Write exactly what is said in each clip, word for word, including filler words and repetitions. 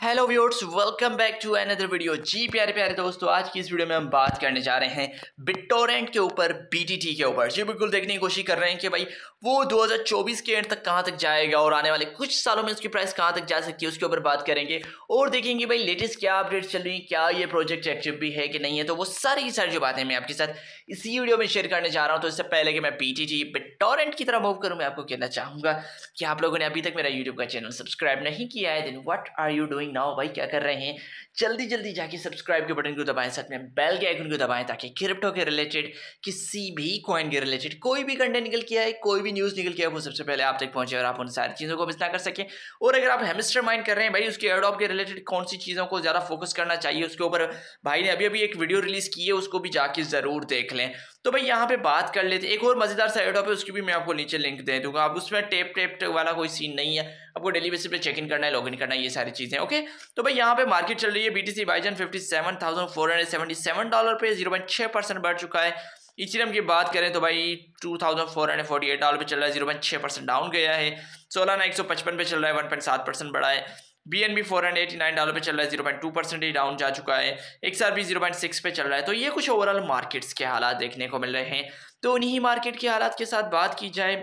Hello viewers, welcome back to another video. जी प्यारे प्यारे दोस्तों, आज की इस वीडियो में हम बात करने जा रहे हैं बिटटोरेंट के ऊपर, बीटीटी के ऊपर। जी बिल्कुल, देखने की कोशिश कर रहे हैं कि भाई वो दो हज़ार चौबीस के एंड तक कहां तक जाएगा और आने वाले कुछ सालों में उसकी प्राइस कहां तक जा सकती है, उसके ऊपर बात करेंगे और देखेंगे भाई लेटेस्ट क्या अपडेट चल रही है, क्या ये प्रोजेक्ट एक्टिव भी है कि नहीं है। तो वो सारी की सारी जो बातें मैं आपके साथ इसी वीडियो में शेयर करने जा रहा हूँ। तो इससे पहले कि मैं बीटीटी बिटटोरेंट की तरह मूव करूँ, मैं आपको कहना चाहूंगा कि आप लोगों ने अभी तक मेरा यूट्यूब का चैनल सब्सक्राइब नहीं किया है, then what are you doing now. भाई क्या कर रहे हैं, जल्दी जल्दी जाके सब्सक्राइब के बटन को दबाएं, साथ में बेल के आइकन को दबाएं ताकि क्रिप्टो के रिलेटेड, किसी भी कॉइन के रिलेटेड कोई भी कंटेंट निकल के आए, कोई भी न्यूज़ निकल के आए, वो सबसे पहले आप तक पहुंचे और आप उन सारी चीज़ों को मिस ना कर सकें। और अगर आप हैमस्टर माइंड कर रहे हैं भाई, उसके एडॉप के रिलेटेड कौन सी चीज़ों को ज़्यादा फोकस करना चाहिए, उसके ऊपर भाई ने अभी अभी एक वीडियो रिलीज़ की है, उसको भी जाके ज़रूर देख लें। तो भाई यहाँ पे बात कर लेते, एक और मज़ेदार सा एडॉप है, उसकी भी मैं आपको नीचे लिंक दे दूंगा। अब उसमें टेप टेप वाला कोई सीन नहीं है, आपको डेली बेसिस पे चेक इन करना है, लॉगिन करना है, ये सारी चीज़ें। ओके, तो भाई यहाँ पे मार्केट चल रही है बीटीसी बाइजन fifty seven thousand four hundred seventy seven dollar पे जीरो पॉइंट छः परसेंट बढ़ चुका है। इथेरियम की बात करें तो भाई two thousand four hundred forty eight dollar पे चल रहा है, जीरो पॉइंट छः परसेंट डाउन गया है। सोलाना एक सौ पचपन पे चल रहा है, वन पॉइंट सात परसेंट बढ़ा है। BNB four hundred eighty nine dollar पे चल रहा है, जीरो पॉइंट टू परसेंट ही डाउन जा चुका है। एक्सआरपी जीरो पॉइंट सिक्स पे चल रहा है। तो ये कुछ ओवरऑल मार्केट्स के हालात देखने को मिल रहे हैं। तो उन्हीं मार्केट के हालात के साथ बात की जाए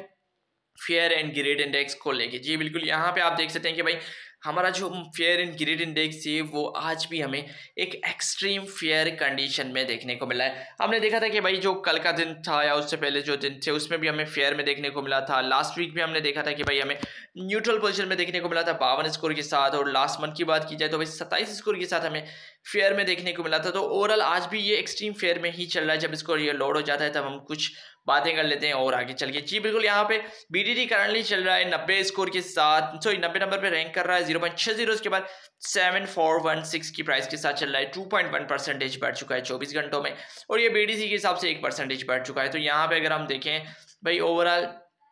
फेयर एंड ग्रेड इंडेक्स को लेके। जी बिल्कुल, यहाँ पे आप देख सकते हैं कि भाई हमारा जो फेयर एंड ग्रेड इंडेक्स है वो आज भी हमें एक एक्सट्रीम फेयर कंडीशन में देखने को मिला है। हमने देखा था कि भाई जो कल का दिन था या उससे पहले जो दिन थे उसमें भी हमें फेयर में देखने को मिला था। लास्ट वीक भी हमने देखा था कि भाई हमें न्यूट्रल पोजीशन में देखने को मिला था बावन स्कोर के साथ, और लास्ट मंथ की बात की जाए तो भाई सत्ताईस स्कोर के साथ हमें फेयर में देखने को मिला था। तो ओवरऑल आज भी ये एक्सट्रीम फेयर में ही चल रहा है। जब इसको ये लोड हो जाता है तब हम कुछ बातें कर लेते हैं और आगे चल के। जी बिल्कुल, यहाँ पे बीटीटी करंटली चल रहा है नब्बे स्कोर के साथ, सॉरी नब्बे नंबर पे रैंक कर रहा है, जीरो पॉइंट छः जीरो उसके बाद सेवन फोर वन सिक्स की प्राइस के साथ चल रहा है। टू पॉइंट वन परसेंटेज बढ़ चुका है चौबीस घंटों में, और ये बीटीसी के हिसाब से एक परसेंटेज बढ़ चुका है। तो यहाँ पे अगर हम देखें भाई ओवरऑल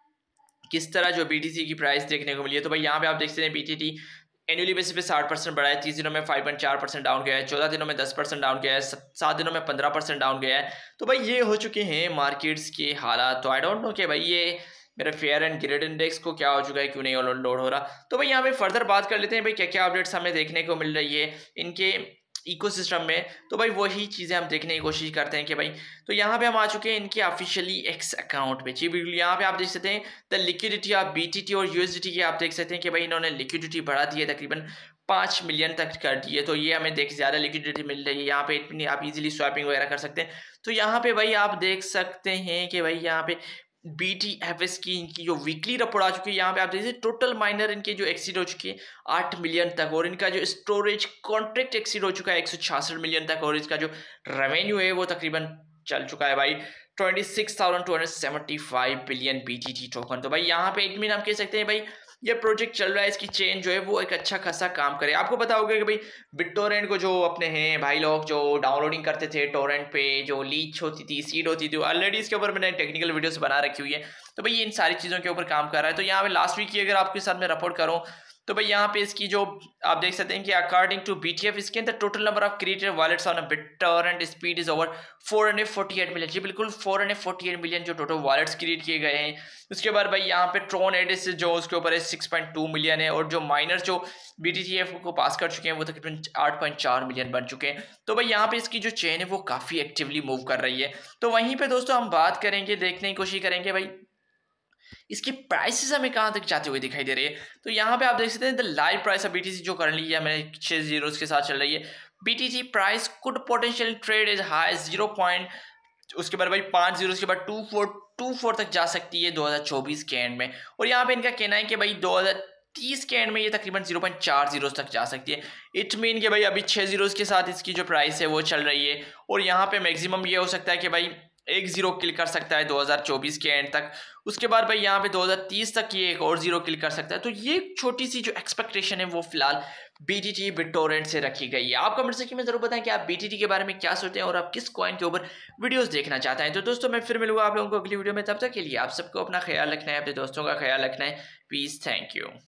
किस तरह जो बीटीसी की प्राइस देखने को मिली है, तो भाई यहाँ पे आप देख सकते हैं बीटीटी एनुअली बेसिस पे साठ परसेंट बढ़ा है, तीस दिनों में फाइव पॉइंट चार परसेंट डाउन गया है, चौदह दिनों में दस परसेंट डाउन गया है, सात दिनों में पंद्रह परसेंट डाउन गया है। तो भाई ये हो चुके हैं मार्केट्स के हालात। तो आई डोंट नो कि भाई ये मेरा फेयर एंड ग्रेड इंडेक्स को क्या हो चुका है, क्यों नहीं लोड हो रहा। तो भाई यहाँ पे फर्दर बात कर लेते हैं भाई क्या क्या अपडेट्स हमें देखने को मिल रही है इनके इकोसिस्टम में। तो भाई वही चीज़ें हम देखने की कोशिश करते हैं कि भाई, तो यहाँ पे हम आ चुके हैं इनके ऑफिशियली एक्स अकाउंट पे। जी बिल्कुल, यहाँ पे आप देख सकते हैं द लिक्विडिटी ऑफ बीटीटी और यूएसडीटी की आप देख सकते हैं कि भाई इन्होंने लिक्विडिटी बढ़ा दी है, तकरीबन पाँच मिलियन तक कर दी है। तो ये हमें देख ज़्यादा लिक्विडिटी मिल रही है। यहाँ पे इतनी आप इजीली स्वैपिंग वगैरह कर सकते हैं। तो यहाँ पे भाई आप देख सकते हैं कि भाई यहाँ पे बीटीएफएस की इनकी जो वीकली रिपोर्ट आ चुकी है, यहाँ पे आप देखिए टोटल माइनर इनके जो एक्सीड हो चुकी है आठ मिलियन तक, और इनका जो स्टोरेज कॉन्ट्रैक्ट एक्सीड हो चुका है एक सौ छियासठ मिलियन तक, और इसका जो रेवेन्यू है वो तकरीबन चल चुका है भाई twenty six thousand two hundred seventy five billion BTT token. तो भाई यहाँ पे एडमिन हम कह सकते हैं भाई ये प्रोजेक्ट चल रहा है, इसकी चेन जो है वो एक अच्छा खासा काम करे। आपको पता होगा कि भाई बिटटोरेंट को जो अपने हैं भाई लोग जो डाउनलोडिंग करते थे टोरेंट पे, जो लीच होती थी, सीड होती थी, ऑलरेडी इसके ऊपर मैंने टेक्निकल वीडियोस बना रखी हुई है। तो भाई ये इन सारी चीज़ों के ऊपर काम कर रहा है। तो यहाँ पे लास्ट वीक की अगर आपके साथ में रिपोर्ट करूँ तो भाई यहाँ पे इसकी जो आप देख सकते हैं कि अकॉर्डिंग टू बीटीएफ इसके अंदर total number of created wallets on BitTorrent speed is over four hundred forty eight million. जी बिल्कुल, four hundred forty eight million जो टोटल वॉलेट्स क्रिएट किए गए हैं। उसके बाद भाई यहाँ पे ट्रोन एडिस जो उसके ऊपर है सिक्स पॉइंट टू मिलियन है, और जो माइनर जो बीटीटीएफ को पास कर चुके हैं वो तकरीबन आठ पॉइंट चार मिलियन बन चुके हैं। तो भाई यहाँ पे इसकी जो चेन है वो काफ़ी एक्टिवली मूव कर रही है। तो वहीं पर दोस्तों हम बात करेंगे, देखने की कोशिश करेंगे भाई इसकी प्राइसेस हमें कहाँ तक जाते हुए दिखाई दे रही है। तो यहाँ पे आप देख सकते हैं the live price of BTC जो करंटली है हमें छः जीरोस के साथ चल रही है। BTC price could potential trade is high zero point, उसके बाद भाई पाँच जीरो के बाद टू फोर टू फोर तक जा सकती है दो हज़ार चौबीस के एंड में। और यहाँ पे इनका कहना है कि भाई दो हज़ार तीस के एंड में ये तकरीबन जीरो पॉइंट चार जीरोस तक जा सकती है। इट मीन कि भाई अभी छः जीरोस के साथ इसकी जो प्राइस है वो चल रही है, और यहाँ पे मैक्सिमम ये हो सकता है कि भाई एक जीरो किल कर सकता है दो हज़ार चौबीस के एंड तक। उसके बाद भाई यहाँ पे दो हज़ार तीस तक ये एक और जीरो किल कर सकता है। तो ये छोटी सी जो एक्सपेक्टेशन है वो फिलहाल बीटीटी बिटटोरेंट से रखी गई है। आप कमेंट सेक्शन में जरूर बताएं कि आप बीटीटी के बारे में क्या सोचते हैं और आप किस कॉइन के ऊपर वीडियोस देखना चाहते हैं। तो दोस्तों मैं फिर मिलूंगा आप लोगों को अगली वीडियो में, तब तक के लिए आप सबको अपना ख्याल रखना है, अपने दोस्तों का ख्याल रखना है। Please, thank you.